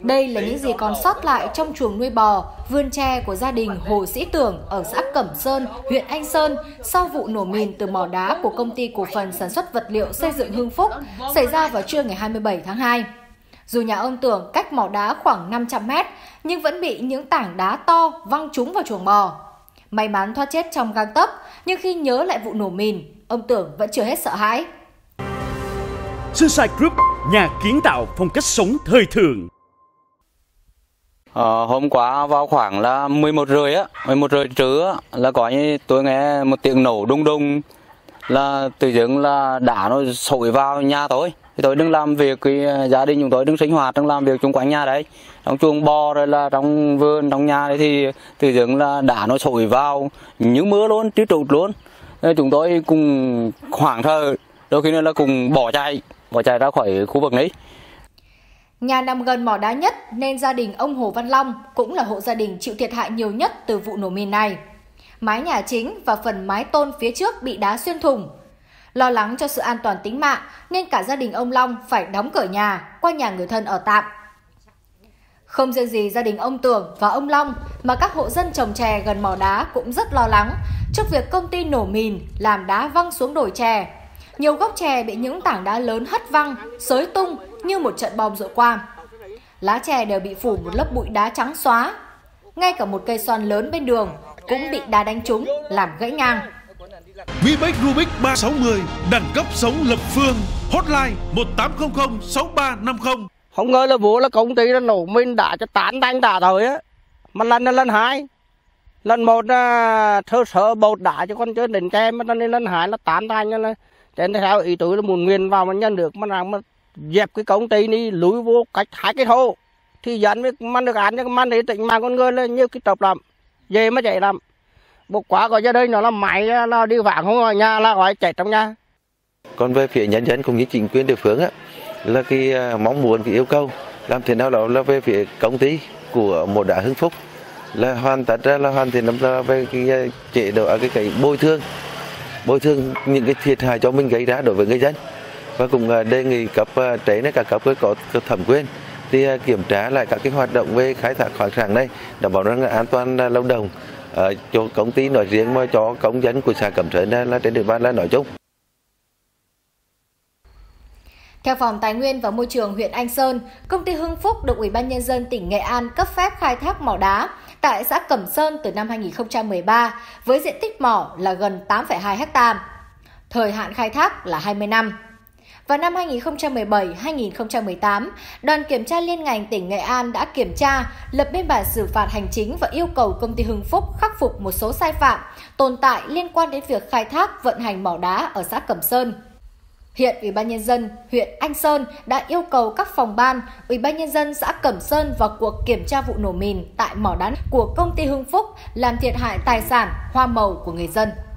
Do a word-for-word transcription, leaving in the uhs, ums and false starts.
Đây là những gì còn sót lại trong chuồng nuôi bò, vườn tre của gia đình Hồ Sĩ Tưởng ở xã Cẩm Sơn, huyện Anh Sơn sau vụ nổ mìn từ mỏ đá của Công ty Cổ phần Sản xuất Vật liệu Xây dựng Hưng Phúc xảy ra vào trưa ngày hai mươi bảy tháng hai. Dù nhà ông Tưởng cách mỏ đá khoảng năm trăm mét, nhưng vẫn bị những tảng đá to văng trúng vào chuồng bò. May mắn thoát chết trong gang tấc, nhưng khi nhớ lại vụ nổ mìn, ông Tưởng vẫn chưa hết sợ hãi. Sunshine Group, nhà kiến tạo phong cách sống thời thượng. Ờ, hôm qua vào khoảng là mười một rưỡi á, mười một rưỡi trưa là có như tôi nghe một tiếng nổ đùng đùng, là tự dưng là đá nó sội vào nhà tôi. Thì tôi đứng làm việc, cái gia đình chúng tôi đứng sinh hoạt, đứng làm việc xung quanh nhà đấy, trong chuồng bò rồi là trong vườn, trong nhà đấy thì tự dưng là đá nó sội vào như mưa luôn, trút trụt luôn. Nên chúng tôi cùng hoảng sợ, đôi khi là cùng bỏ chạy, bỏ chạy ra khỏi khu vực đấy. Nhà nằm gần mỏ đá nhất nên gia đình ông Hồ Văn Long cũng là hộ gia đình chịu thiệt hại nhiều nhất từ vụ nổ mìn này. Mái nhà chính và phần mái tôn phía trước bị đá xuyên thủng. Lo lắng cho sự an toàn tính mạng nên cả gia đình ông Long phải đóng cửa nhà, qua nhà người thân ở tạm. Không riêng gì gia đình ông Tưởng và ông Long mà các hộ dân trồng chè gần mỏ đá cũng rất lo lắng trước việc công ty nổ mìn làm đá văng xuống đồi chè. Nhiều gốc chè bị những tảng đá lớn hất văng, xới tung như một trận bom dội qua. Lá chè đều bị phủ một lớp bụi đá trắng xóa. Ngay cả một cây xoan lớn bên đường cũng bị đá đánh trúng, làm gãy ngang. Webex Rubik ba sáu không đẳng cấp sống lập phương, hotline một tám không không sáu ba năm không. Không ngờ là vụ là công ty nó nổ mìn đá cho tán đánh đá rồi á, mà lần là lần hai, lần một là thơ sở bột đá cho con chơi đỉnh tre, mà lần lần hai là tán đánh là trên theo ý tưởng là muốn nguyên vào mà nhân được mà nào mà dẹp cái công ty này lùi vô cách hai cái thô thì dẫn với mang được án cho mang để tỉnh mà con người là nhiều cái tập lắm, về mới chạy lắm. Một quả có ra đây nó là máy là đi vàng không ở nhà là gọi chạy trong nhà. Còn về phía nhân dân cũng như chính quyền địa phương á, là cái mong muốn, cái yêu cầu làm thế nào đó là về phía công ty của mỏ đá Hưng Phúc là hoàn tất ra là hoàn thiện lắm, là về cái chế độ cái cái bồi thường bồi thường những cái thiệt hại cho mình gây ra đối với người dân, và cũng đề nghị cấp trên này, cả cấp có thẩm quyền thì kiểm tra lại các cái hoạt động về khai thác khoáng sản này, đảm bảo rằng an toàn lâu đồng uh, cho công ty nói riêng mà cho công dân của xã Cẩm Sơn là trên địa bàn là nói chung. Theo Phòng Tài nguyên và Môi trường huyện Anh Sơn, công ty Hưng Phúc được Ủy ban Nhân dân tỉnh Nghệ An cấp phép khai thác mỏ đá tại xã Cẩm Sơn từ năm hai nghìn không trăm mười ba với diện tích mỏ là gần tám phẩy hai héc ta. Thời hạn khai thác là hai mươi năm. Vào năm hai nghìn không trăm mười bảy đến hai nghìn không trăm mười tám, đoàn kiểm tra liên ngành tỉnh Nghệ An đã kiểm tra, lập biên bản xử phạt hành chính và yêu cầu công ty Hưng Phúc khắc phục một số sai phạm, tồn tại liên quan đến việc khai thác vận hành mỏ đá ở xã Cẩm Sơn. Hiện Ủy ban Nhân dân huyện Anh Sơn đã yêu cầu các phòng ban, Ủy ban Nhân dân xã Cẩm Sơn vào cuộc kiểm tra vụ nổ mìn tại mỏ đá của công ty Hưng Phúc làm thiệt hại tài sản, hoa màu của người dân.